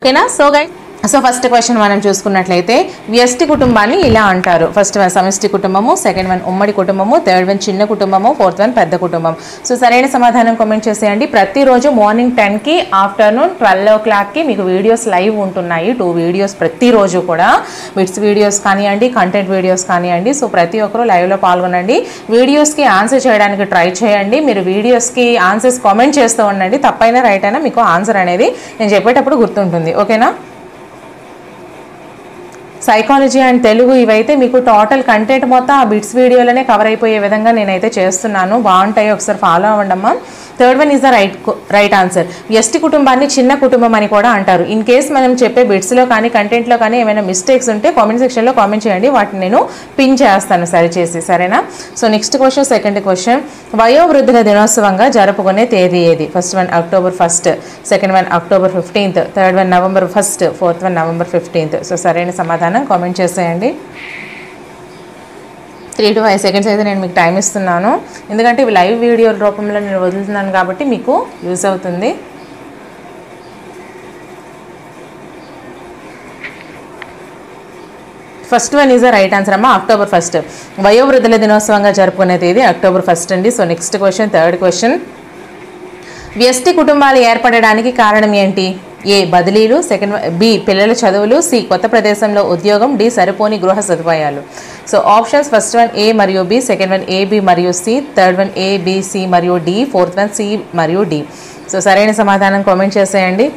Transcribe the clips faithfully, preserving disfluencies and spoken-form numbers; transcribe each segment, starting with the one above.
ఓకేనా. So guys so first question మనం చూసుకున్నట్లయితే వ్యష్టి కుటుంబాన్ని ఇలా అంటారు. ఫస్ట్ వన్ సమష్టి కుటుంబము, సెకండ్ వన్ ఉమ్మడి కుటుంబము, థర్డ్ వన్ చిన్న కుటుంబము, ఫోర్త్ వన్ పెద్ద కుటుంబం. సో సరైన సమాధానం కామెంట్ చేసేయండి. ప్రతిరోజు మార్నింగ్ టెన్కి ఆఫ్టర్నూన్ ట్వెల్వ్ ఓ క్లాక్కి మీకు వీడియోస్ లైవ్ ఉంటున్నాయి. టూ వీడియోస్ ప్రతిరోజు కూడా బిట్స్ వీడియోస్ కానివ్వండి, కంటెంట్ వీడియోస్ కానివ్వండి. సో ప్రతి ఒక్కరూ లైవ్లో పాల్గొనండి. వీడియోస్కి ఆన్సర్ చేయడానికి ట్రై చేయండి. మీరు వీడియోస్కి ఆన్సర్స్ కామెంట్ చేస్తూ ఉండండి. తప్పైనా రైట్ అయినా మీకు ఆన్సర్ అనేది నేను చెప్పేటప్పుడు గుర్తుంటుంది. ఓకేనా. సైకాలజీ అండ్ తెలుగు ఇవైతే మీకు టోటల్ కంటెంట్ మొత్తం ఆ బిట్స్ వీడియోలోనే కవర్ అయిపోయే విధంగా నేనైతే చేస్తున్నాను. బాగుంటాయి, ఒకసారి ఫాలో అవ్వండమ్మా. Third one is the right right answer. వ్యష్టి కుటుంబాన్ని చిన్న కుటుంబం అని కూడా అంటారు. ఇన్ కేస్ మనం చెప్పే బిట్స్లో కానీ కంటెంట్లో కానీ ఏమైనా మిస్టేక్స్ ఉంటే కామెంట్ సెక్షన్లో కామెంట్ చేయండి. వాటిని నేను పిన్ చేస్తాను సరిచేసి, సరేనా. So next question, second question. వయోవృద్ధుల దినోత్సవంగా జరుపుకునే తేదీ ఏది? First one October first, second one October fifteenth, third one November first, fourth one November fifteenth. So సరైన సమాధానం కామెంట్ చేసేయండి. త్రీ టు ఫైవ్ సెకండ్స్ అయితే నేను మీకు టైం ఇస్తున్నాను. ఎందుకంటే ఇవి లైవ్ వీడియో రూపంలో నేను వదులుతున్నాను కాబట్టి మీకు యూజ్ అవుతుంది. First one is the right answer అమ్మా, అక్టోబర్ ఫస్ట్. వయోవృద్ధుల దినోత్సవంగా జరుపుకునే తేదీ అక్టోబర్ ఫస్ట్ అండి. So next question, third question. వ్యష్టి కుటుంబాలు ఏర్పడడానికి కారణం ఏంటి? ఏ బదిలీలు, సెకండ్ బి పిల్లల చదువులు, సి కొత్త ప్రదేశంలో ఉద్యోగం, డి సరిపోని గృహ సదుపాయాలు. So options first one A మరియు B, second one A B మరియు C, third one A B C మరియు డి, ఫోర్త్ వన్ సి మరియు డి. సో సరైన సమాధానం కామెంట్ చేసేయండి.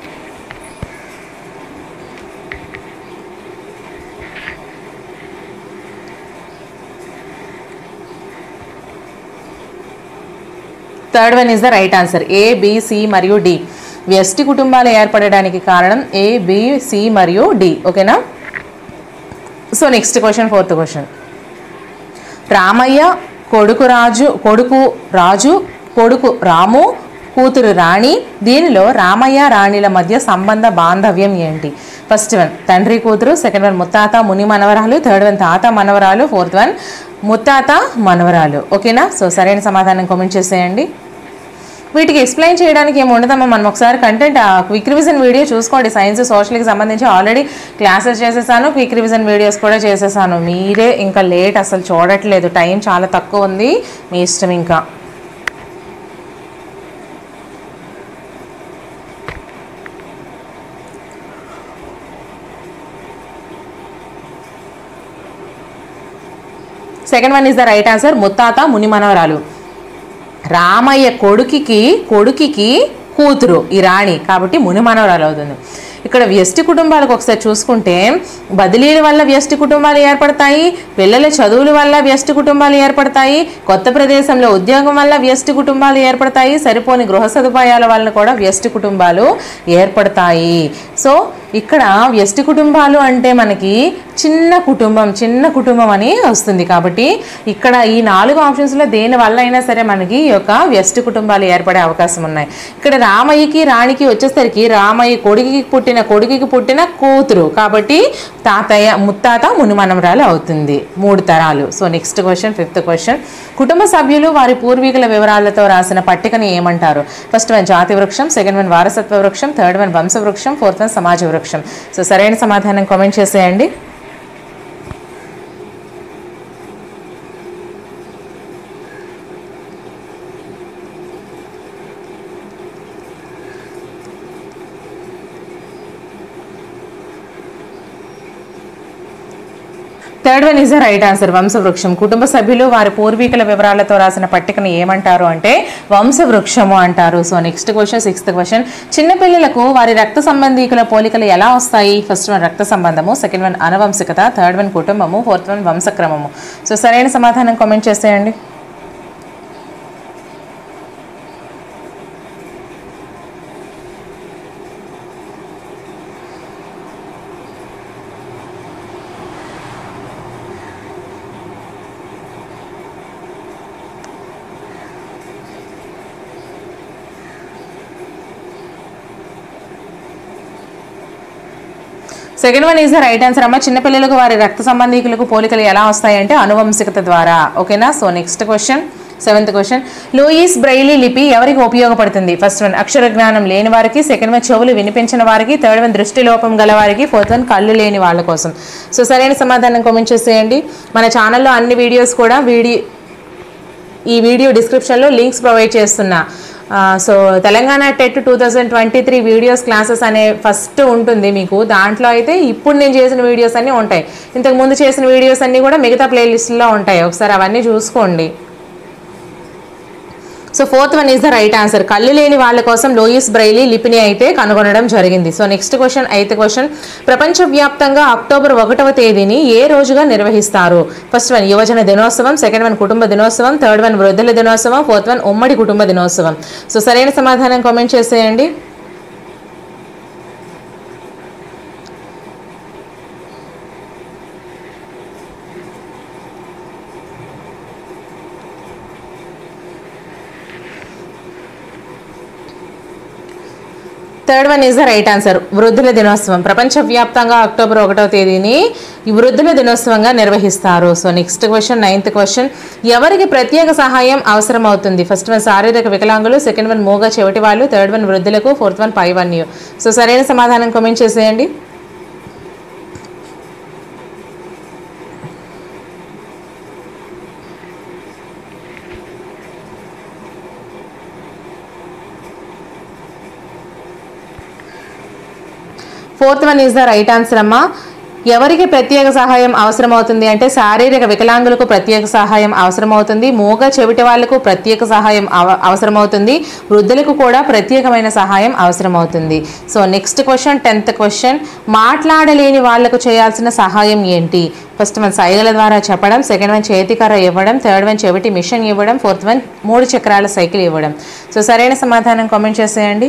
Third one is the right answer. A B C మరియు D. వ్యష్టి కుటుంబాలు ఏర్పడడానికి కారణం ఏ బి సి మరియు డి. ఓకేనా. So next question, fourth question. Ramayya కొడుకు రాజు కొడుకు రాజు కొడుకు రాము, కూతురు రాణి. దీనిలో రామయ్య రాణిల మధ్య సంబంధ బాంధవ్యం ఏంటి? ఫస్ట్ వన్ తండ్రి కూతురు, సెకండ్ వన్ ముత్తాత ముని మనవరాలు, థర్డ్ వన్ తాత మనవరాలు, ఫోర్త్ వన్ ముత్తాత మనవరాలు. ఓకేనా. సో సరైన సమాధానం కామెంట్ చేసేయండి. వీటికి ఎక్స్ప్లెయిన్ చేయడానికి ఏమి ఉండదమ్మా. మనం ఒకసారి కంటెంట్ క్విక్ రివిజన్ వీడియో చూసుకోండి. సైన్స్ సోషల్కి సంబంధించి ఆల్రెడీ క్లాసెస్ చేసేసాను, క్విక్ రివిజన్ వీడియోస్ కూడా చేసేసాను. మీరే ఇంకా లేట్ అసలు చూడట్లేదు, టైం చాలా తక్కువ ఉంది, మీ ఇష్టం. ఇంకా second one is the right answer. ముత్తాత ముని మనవరాలు. రామయ్య కొడుకుకి కొడుకుకి కూతురు ఈ రాణి కాబట్టి ముని మనవరాలు అవుతుంది. ఇక్కడ వ్యష్టి కుటుంబాలకు ఒకసారి చూసుకుంటే బదిలీల వల్ల వ్యష్టి కుటుంబాలు ఏర్పడతాయి, పిల్లల చదువుల వల్ల వ్యష్టి కుటుంబాలు ఏర్పడతాయి, కొత్త ప్రదేశంలో ఉద్యోగం వల్ల వ్యష్టి కుటుంబాలు ఏర్పడతాయి, సరిపోని గృహ సదుపాయాల వల్ల కూడా వ్యష్టి కుటుంబాలు ఏర్పడతాయి. సో ఇక్కడ వ్యష్టి కుటుంబాలు అంటే మనకి చిన్న కుటుంబం చిన్న కుటుంబం అని వస్తుంది. కాబట్టి ఇక్కడ ఈ నాలుగు ఆప్షన్స్లో దేని వల్ల అయినా సరే మనకి ఈ యొక్క వ్యష్టి కుటుంబాలు ఏర్పడే అవకాశం ఉన్నాయి. ఇక్కడ రామయ్యకి రాణికి వచ్చేసరికి రామయ్య కొడుకుకి పుట్టిన కొడుకుకి పుట్టిన కూతురు కాబట్టి తాతయ్య ముత్తాత మునిమనమరాలు అవుతుంది, మూడు తరాలు. So next question, fifth question. కుటుంబ సభ్యులు వారి పూర్వీకుల వివరాలతో రాసిన పట్టికని ఏమంటారు? ఫస్ట్ వన్ జాతి వృక్షం, సెకండ్ వన్ వారసత్వ వృక్షం, థర్డ్ వన్ వంశ వృక్షం, ఫోర్త్ వన్ సమాజ వృక్షం. సో సరైన సమాధానం కామెంట్ చేసేయండి. Third one is the right answer, వంశవృక్షం. కుటుంబ సభ్యులు వారి పూర్వీకుల వివరాలతో రాసిన పట్టికను ఏమంటారు అంటే వంశవృక్షము అంటారు. So next question, sixth question. చిన్నపిల్లలకు వారి రక్త సంబంధీకుల పోలికలు ఎలా వస్తాయి? ఫస్ట్ వన్ రక్త సంబంధము, సెకండ్ వన్ అనువంశికత, థర్డ్ వన్ కుటుంబము, ఫోర్త్ వన్ వంశక్రమము. సో సరైన సమాధానం కామెంట్ చేసేయండి. Second one is the right answer అమ్మ. చిన్నపిల్లలకు వారి రక్త సంబంధీకులకు పోలికలు ఎలా వస్తాయంటే అనువంశికత ద్వారా. ఓకేనా. So next question, seventh question, Louis Braille లిపి ఎవరికి ఉపయోగపడుతుంది? ఫస్ట్ వన్ అక్షర జ్ఞానం లేని వారికి, సెకండ్ వన్ చెవులు వినిపించిన వారికి, థర్డ్ వన్ దృష్టి లోపం గల వారికి, ఫోర్త్ వన్ కళ్ళు లేని వాళ్ళ కోసం. సో సరైన సమాధానం కామెంట్ చేసేయండి. మన ఛానల్లో అన్ని వీడియోస్ కూడా వీడియో ఈ వీడియో డిస్క్రిప్షన్లో లింక్స్ ప్రొవైడ్ చేస్తున్నా. So Telangana TET two thousand twenty three videos classes అనే ఫస్ట్ ఉంటుంది మీకు. దాంట్లో అయితే ఇప్పుడు నేను చేసిన వీడియోస్ అన్నీ ఉంటాయి, ఇంతకు ముందు చేసిన వీడియోస్ అన్నీ కూడా మిగతా ప్లేలిస్ట్లో ఉంటాయి, ఒకసారి అవన్నీ చూసుకోండి. So fourth one is the right answer. కళ్ళు లేని వాళ్ళ కోసం లూయిస్ బ్రెయిలీ లిపిని అయితే కనుగొనడం జరిగింది. So next question, eighth question, ప్రపంచవ్యాప్తంగా అక్టోబర్ ఒకటవ తేదీని ఏ రోజుగా నిర్వహిస్తారు? ఫస్ట్ వన్ యువజన దినోత్సవం, సెకండ్ వన్ కుటుంబ దినోత్సవం, థర్డ్ వన్ వృద్ధుల దినోత్సవం, ఫోర్త్ వన్ ఉమ్మడి కుటుంబ దినోత్సవం. సో సరైన సమాధానం కామెంట్ చేసేయండి. Third one is the right answer. వృద్ధుల దినోత్సవం ప్రపంచవ్యాప్తంగా అక్టోబర్ ఒకటవ తేదీని ఈ వృద్ధుల దినోత్సవంగా నిర్వహిస్తారు. So next question, ninth question, ఎవరికి ప్రత్యేక సహాయం అవసరం అవుతుంది? ఫస్ట్ వన్ శారీరక వికలాంగులు, సెకండ్ వన్ మూగ చెవిటి వాళ్ళు, థర్డ్ వన్ వృద్ధులకు, ఫోర్త్ వన్ పైవన్యు. సో సరైన సమాధానం కామెంట్ చేసేయండి. Fourth one is the right answer అమ్మా. ఎవరికి ప్రత్యేక సహాయం అవసరం అవుతుంది అంటే శారీరక వికలాంగులకు ప్రత్యేక సహాయం అవసరం అవుతుంది, మూగ చెవిటి వాళ్లకు ప్రత్యేక సహాయం అవసరం అవుతుంది, వృద్ధులకు కూడా ప్రత్యేకమైన సహాయం అవసరం అవుతుంది. So next question, tenth question, మాట్లాడలేని వాళ్లకు చేయాల్సిన సహాయం ఏంటి? ఫస్ట్ వన్ సైగల ద్వారా చెప్పడం, సెకండ్ వన్ చేతికర్ర ఇవ్వడం, థర్డ్ వన్ చెవిటి మిషన్ ఇవ్వడం, ఫోర్త్ వన్ మూడు చక్రాల సైకిల్ ఇవ్వడం. సో సరైన సమాధానం కామెంట్ చేసేయండి.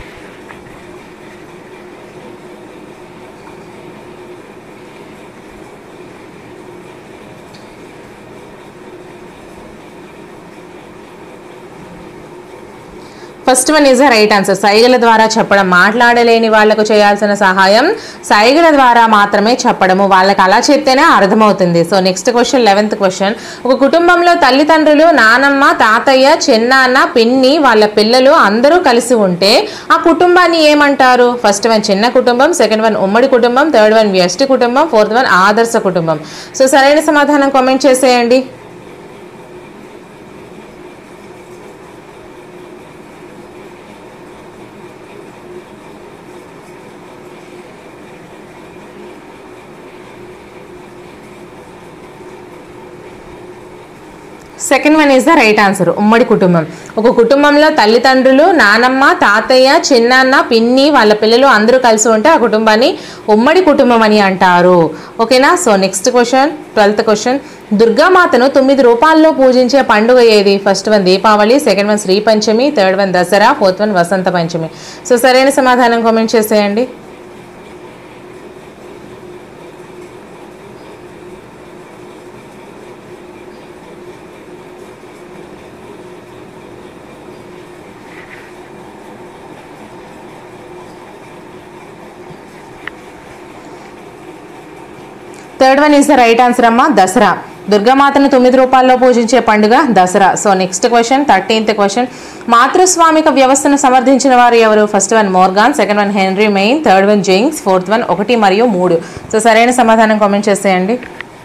First one is the right answer. సైగల ద్వారా చెప్పడం. మాట్లాడలేని వాళ్లకు చేయాల్సిన సహాయం సైగల ద్వారా మాత్రమే చెప్పడము, వాళ్ళకి అలా చెప్తేనే అర్థమవుతుంది. So next question, eleventh question, ఒక కుటుంబంలో తల్లిదండ్రులు, నానమ్మ, తాతయ్య, చిన్నాన్న, పిన్ని, వాళ్ళ పిల్లలు అందరూ కలిసి ఉంటే ఆ కుటుంబాన్ని ఏమంటారు? ఫస్ట్ వన్ చిన్న కుటుంబం, సెకండ్ వన్ ఉమ్మడి కుటుంబం, థర్డ్ వన్ వ్యష్టి కుటుంబం, ఫోర్త్ వన్ ఆదర్శ కుటుంబం. సో సరైన సమాధానం కామెంట్ చేసేయండి. Second one is the right answer. ఉమ్మడి కుటుంబం. ఒక కుటుంబంలో తల్లిదండ్రులు, నానమ్మ, తాతయ్య, చిన్నాన్న, పిన్ని, వాళ్ళ పిల్లలు అందరూ కలిసి ఉంటే ఆ కుటుంబాన్ని ఉమ్మడి కుటుంబం అని అంటారు. ఓకేనా? So next question, twelfth question, దుర్గామాతను తొమ్మిది రూపాల్లో పూజించే పండుగ ఏది? First one Deepavali, second one Sri Panchami, third one Dasara, fourth one Vasantha Panchami. So సరైన సమాధానం కామెంట్ చేసేయండి. Third one is the right answer అమ్మా. దసరా. దుర్గామాతను తొమ్మిది రూపాల్లో పూజించే పండుగ Dasara. So next question, thirteenth question, మాతృస్వామిక వ్యవస్థను సమర్థించిన వారు ఎవరు? First one Morgan, second one Henry Maine, third one జెయింగ్స్, ఫోర్త్ వన్ ఒకటి మరియు మూడు. సో సరైన సమాధానం కామెంట్ చేసేయండి.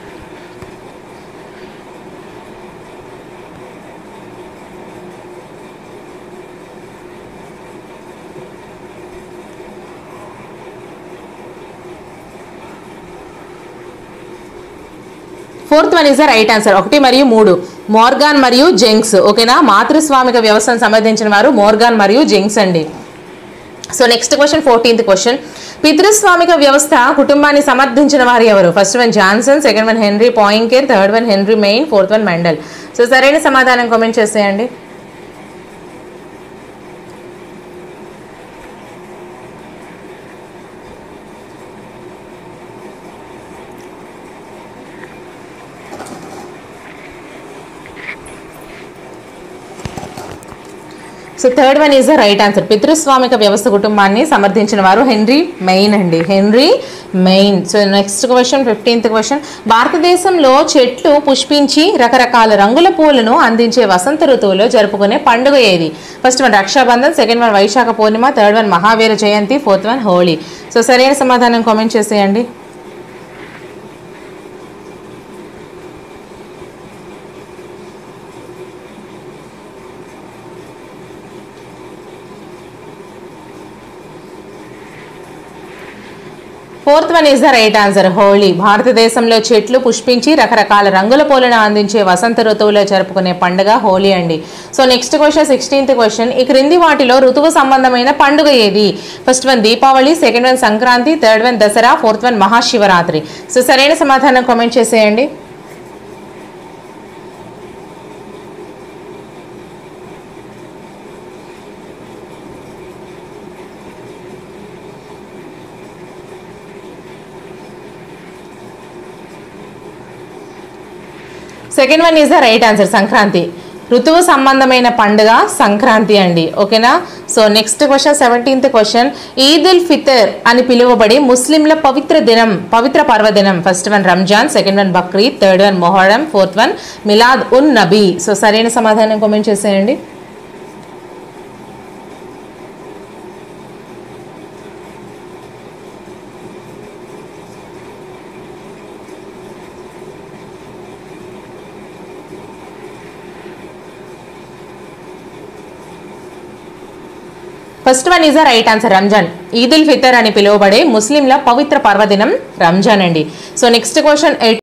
Fourth one is the right answer. ఒకటి మరియు మూడు, మోర్గాన్ మరియు జెంగ్స్. ఓకేనా? మాతృస్వామిక వ్యవస్థను సంబంధించిన వారు మోర్గాన్ మరియు జెంగ్స్ అండి. So next question, fourteenth question, పితృస్వామిక వ్యవస్థ కుటుంబాన్ని సమర్థించిన వారు ఎవరు? First one Johnson, second one Henry Poincare, third one Henry Maine, fourth one Mendel. So సరైన సమాధానం కామెంట్ చేసేయండి. So third one is the right answer. పితృస్వామిక వ్యవస్థ కుటుంబాన్ని సమర్థించిన వారు హెన్రీ మెయిన్ అండి, Henry Maine. So next question, fifteenth question. భారతదేశంలో చెట్లు పుష్పించి రకరకాల రంగుల పూలను అందించే వసంత ఋతువులో జరుపుకునే పండుగ ఏది? First one Raksha Bandhan, second one Vaisakha Purnima, third one Mahavira Jayanti, fourth one Holi. So సరైన సమాధానం కామెంట్ చేసేయండి. Fourth one is the right answer, Holi. భారతదేశంలో చెట్లు పుష్పించి రకరకాల రంగుల పూలను అందించే వసంత ఋతువులో జరుపుకునే పండుగ హోలీ అండి. So next question, sixteenth question. ఈ క్రింది వాటిలో ఋతువు సంబంధమైన పండుగ ఏది? First one Deepavali, second one Sankranti, third one Dasara, fourth one Mahashivaratri. So సరైన సమాధానం కామెంట్ చేసేయండి. Second one is the right answer, Sankranti. ఋతువు సంబంధమైన పండుగ సంక్రాంతి అండి, ఓకేనా. So next question, seventeenth question. Eid ul Fitr అని పిలువబడి ముస్లింల పవిత్ర దినం, పవిత్ర పర్వదినం. First one Ramzan, second one Bakrid, third one Muharram, fourth one Milad un Nabi. So సరైన సమాధానం కామెంట్ చేసేయండి. First one is the right answer, Ramzan. Eid ul Fitr అని పిలువబడే ముస్లింల పవిత్ర పర్వదినం రంజాన్ అండి. So next question,